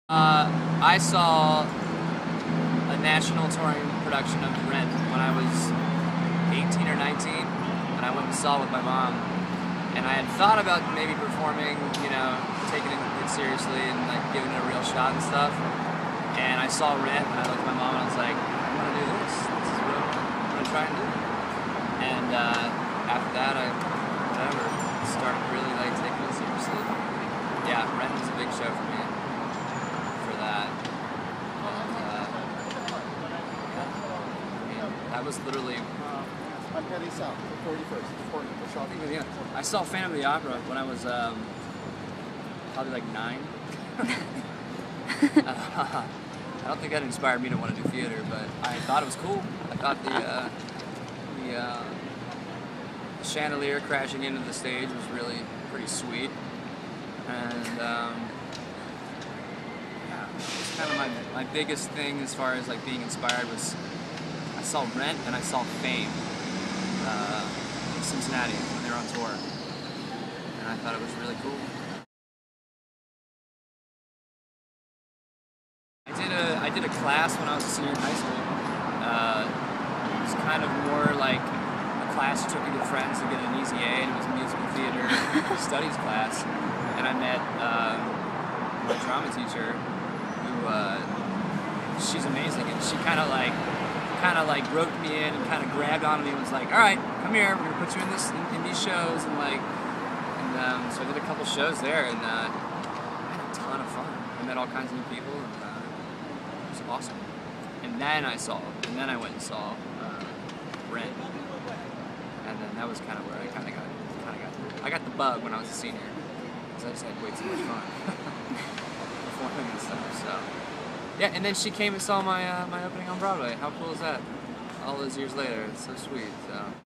I saw a national touring production of Rent when I was 18 or 19, and I went and saw it with my mom. And I had thought about maybe performing, you know, taking it seriously and like giving it a real shot and stuff. And I saw Rent, and I looked at my mom and I was like, I want to do this. This is what I'm going to try and do. And after that, I started really like taking it seriously. Yeah, Rent was a big show for me. That was literally. I'm heading south, 41st. Yeah, I saw Phantom of the Opera when I was probably like 9. I don't think that inspired me to want to do theater, but I thought it was cool. I thought the chandelier crashing into the stage was really pretty sweet, and yeah, it's kind of my biggest thing as far as like being inspired was. I saw Rent and I saw Fame in Cincinnati when they were on tour, and I thought it was really cool. I did a class when I was a senior in high school. It was kind of more like a class you took with your friends to get an easy A, and it was a musical theater studies class. And I met my drama teacher, who she's amazing, and she kind of like roped me in and kind of grabbed onto me and was like, all right, come here, we're gonna put you in these shows, and so I did a couple shows there, and I had a ton of fun. I met all kinds of new people, and it was awesome. And then I went and saw Rent, and then that was kind of where I got the bug when I was a senior, because I just had way too much fun performing and stuff. So. Yeah, and then she came and saw my opening on Broadway. How cool is that? All those years later, it's so sweet. So.